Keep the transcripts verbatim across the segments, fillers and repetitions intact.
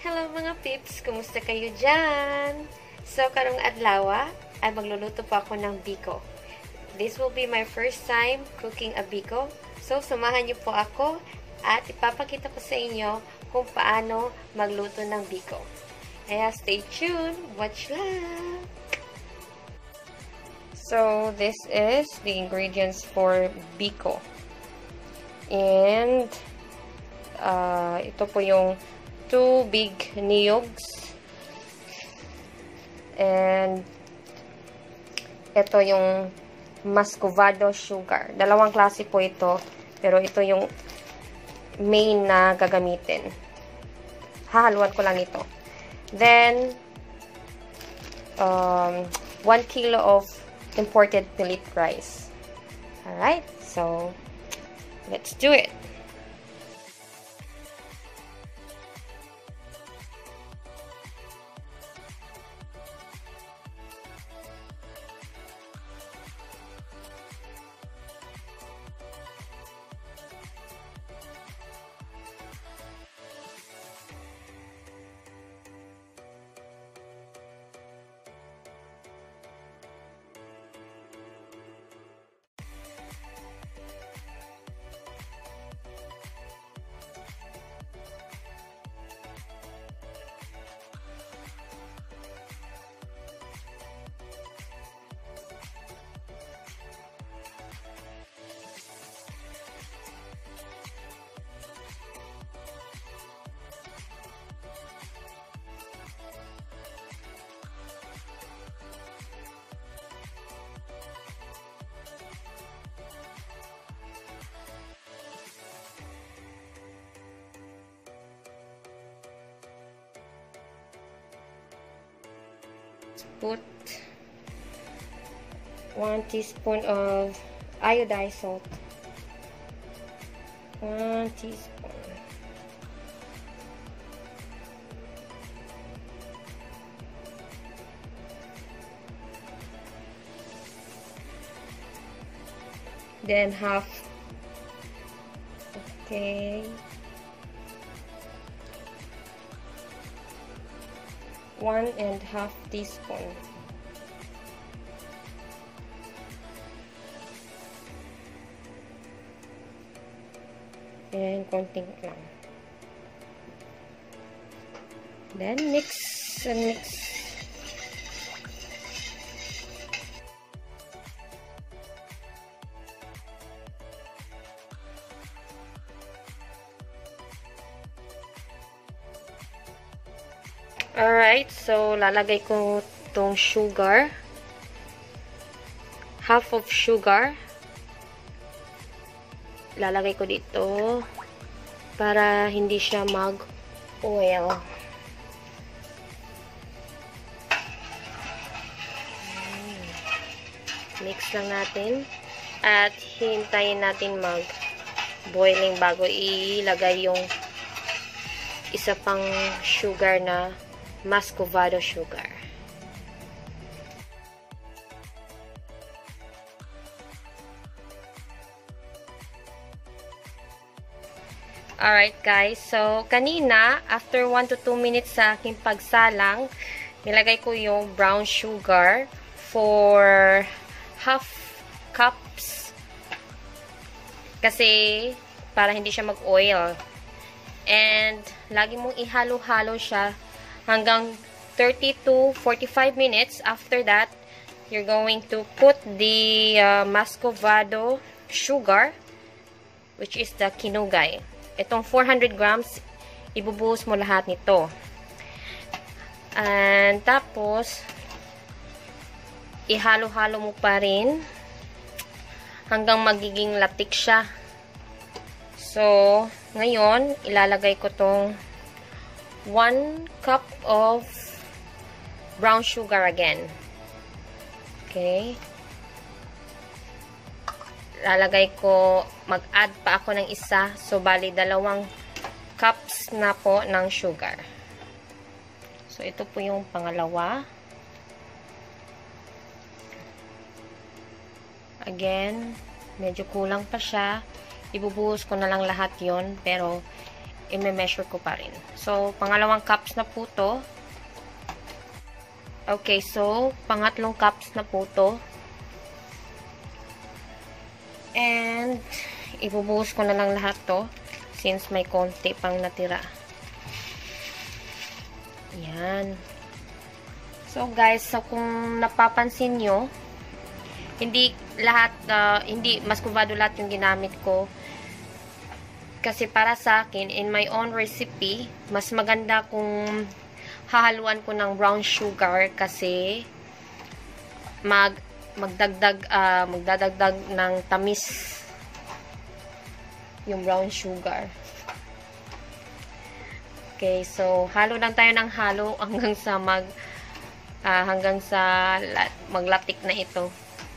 Hello mga pips! Kumusta kayo dyan? So, karong adlaw ay magluluto po ako ng biko. This will be my first time cooking a biko. So, samahan niyo po ako at ipapakita ko sa inyo kung paano magluto ng biko. Kaya stay tuned! Watch lang! So, this is the ingredients for biko. And, uh, ito po yung two big niyogs. And ito yung muscovado sugar. Dalawang klase po ito, pero ito yung main na gagamitin. Hahaluan ko lang ito. Then um, one kilo of imported millet rice. Alright, so let's do it. Put one teaspoon of iodized salt. One teaspoon. Then half. Okay. One and half teaspoon. And konting lang. Then mix and mix. Alright, so lalagay ko tong sugar. Half of sugar. Lalagay ko dito para hindi siya mag-oil. Mix lang natin at hintayin natin mag-boiling bago ilagay yung isa pang sugar na muscovado sugar. Alright guys, so kanina, after one to two minutes sa aking pagsalang, nilagay ko yung brown sugar for half cups. Kasi, para hindi siya mag-oil. And, lagi mong ihalo-halo siya hanggang thirty to forty-five minutes. After that, you're going to put the uh, muscovado sugar, which is the kinugay. Itong four hundred grams, ibubuhos mo lahat nito. And tapos, ihalo-halo mo pa rin hanggang magiging latik siya. So, ngayon, ilalagay ko tong one cup of brown sugar again. Okay. Lalagay ko, mag-add pa ako ng isa. So, bali, dalawang cups na po ng sugar. So, ito po yung pangalawa. Again, medyo kulang pa siya. Ibubuhos ko na lang lahat yon, pero i-measure ko pa rin. So, pangalawang cups na po to. Okay, so, pangatlong cups na po to. And, ibubuhos ko na lang lahat to since may konti pang natira. Yan. So, guys, so kung napapansin nyo, hindi lahat, uh, hindi maskubado lahat yung ginamit ko. Kasi para sa akin, in my own recipe, mas maganda kung hahaluan ko ng brown sugar kasi mag magdagdag uh, magdadagdag ng tamis yung brown sugar. Okay, so halo lang tayo ng halo hanggang sa mag uh, hanggang sa maglatik na ito.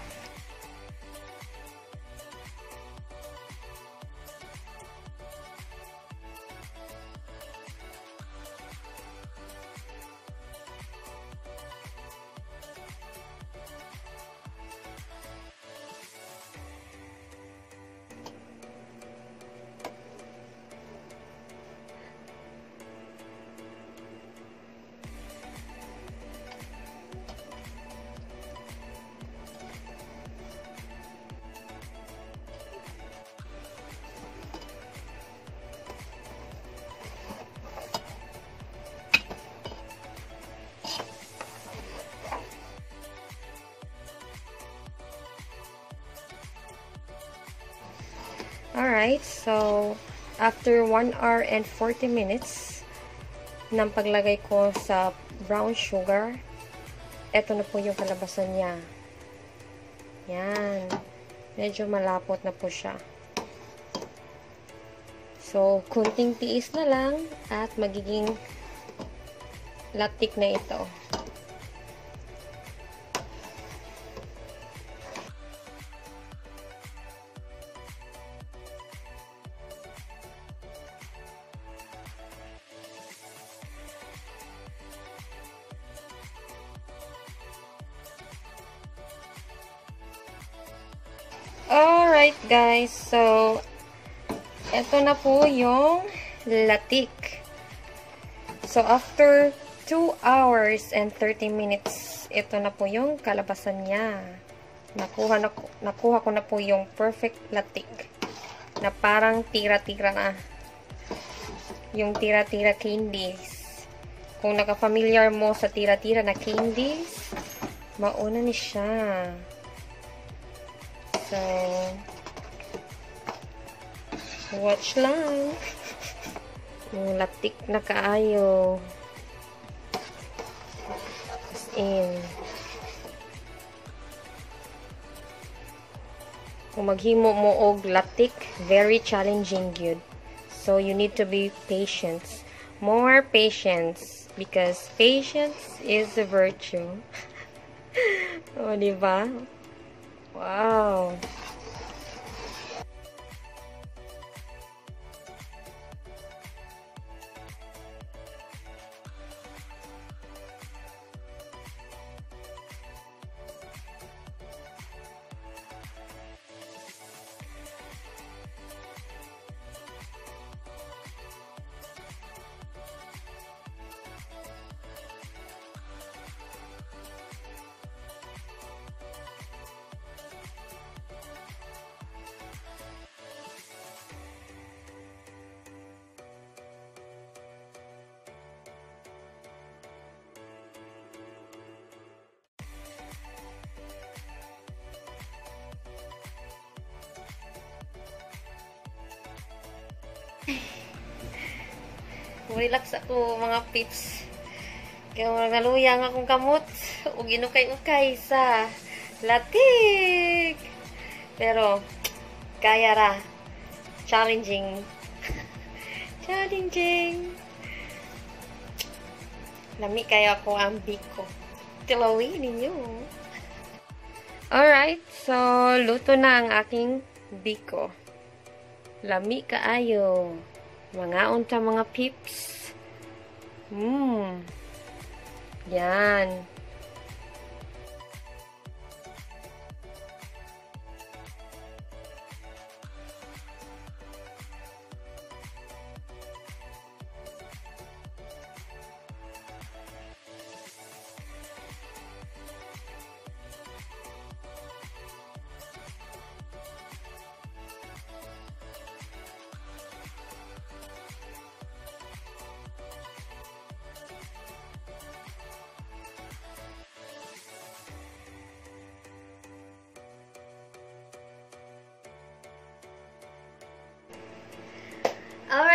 Alright, so after one hour and forty minutes ng paglagay ko sa brown sugar, eto na po yung kalabasan niya. Yan. Medyo malapot na po siya. So, kunting tiis na lang at magiging latik na ito. Alright guys, so eto na po yung latik. So after two hours and thirty minutes, ito na po yung kalabasan niya. Nakuha, na, nakuha ko na po yung perfect latik na parang tira-tira na. Yung tira-tira candies. Kung nakafamiliar mo sa tira-tira na candies, mauna ni siya. So, watch lang. Yung latik na kaayo. As in. Kung maghimo mo og latik, very challenging yun. So, you need to be patient. More patience. Because patience is a virtue. O, diba? Wow! Relax ako mga pips. Kaya mga naluyang akong kamot. O ginukay-ukay sa latik. Pero, kaya ra. Challenging. Challenging. Lami kaya ako ang biko. Tilawin ninyo. Alright. So, luto na ang aking biko. Lami kaayo. Mga unta mga pips. Mmm. Yan.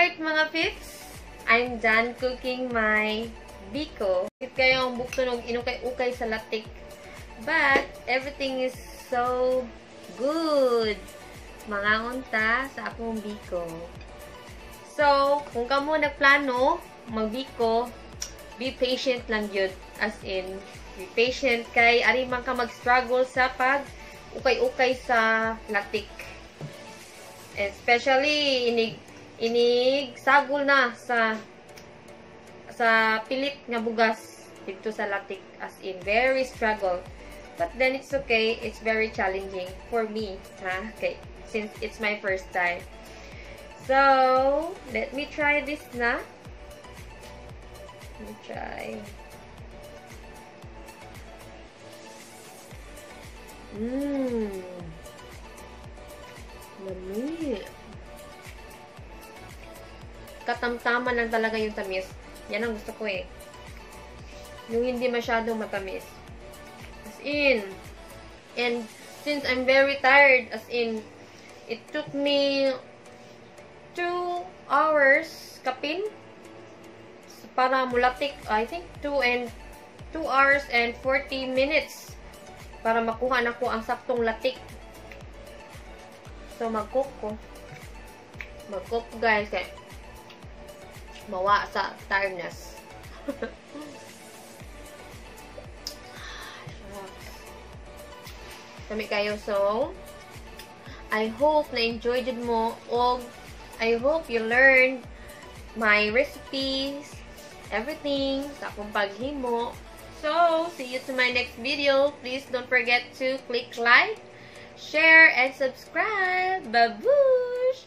Alright, mga pips. I'm done cooking my biko. Bakit kayong buktunog inukay-ukay sa latik? But, everything is so good. Mangangon ta sa akong biko. So, kung kamo nagplano magbiko, be patient lang yun. As in, be patient kay ari man ka mag-struggle sa pag ukay-ukay sa latik. Especially, inig, inig sagol na sa sa pilit nga bugas dito sa latik. As in, very struggle. But then, it's okay. It's very challenging for me. Ha? Okay. Since it's my first time. So, let me try this na. Let me try. Mmm. Lami. Katamtaman lang talaga yung tamis. Yan ang gusto ko eh. Yung hindi masyadong matamis. As in. And, since I'm very tired, as in, it took me two hours kapin para mulatik. I think two and two hours and forty minutes para makuha na ko ang saktong latik. So mag-cook ko. Mag-cook guys kay mawa sa tiredness. Dami kayo. So I hope na enjoyed mo o I hope you learned my recipes, everything sa akong paghimo. So, see you to my next video. Please don't forget to click like, share, and subscribe. Babush!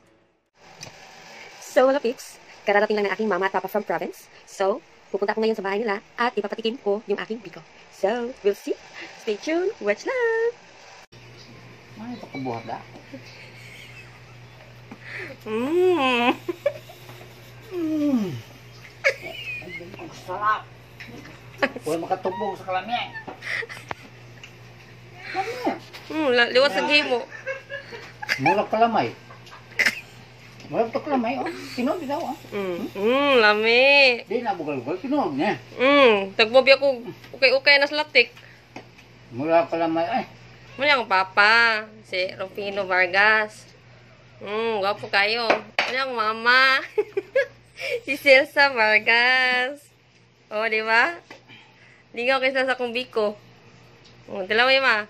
So, mga pips, kararating lang ng aking mama at papa from province. So, pupunta ako ngayon sa bahay nila at ipapatikim ko yung aking biko. So, we'll see. Stay tuned. Watch lang! Ano ito kabuhat na? Mmm! Mmm! Ang sarap! Huwag makatubog sa kalamya. Kalamya! Mmm, liwas sa game mo. Mulak kalamay. Mulak ito kalamay, oh. Tinog, ito, oh. Mmm, mm, lami. Di na bugal-bugal, tinog niya. Mmm, tagbobi ako ukay-ukay na sa latik. Mulak kalamay, ay. Muna ang papa, si Rufino Vargas. Hmm, gwapo kayo. Muna ang mama, si Celsa Vargas. O, di ba? Ligaw kayo sa akong biko. O, dalawa yung ma.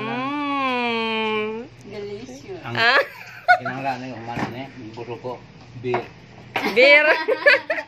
Mmm. Delicious. Ang Ah? kinangla na yung umano niya, yung buro ko, beer. Beer.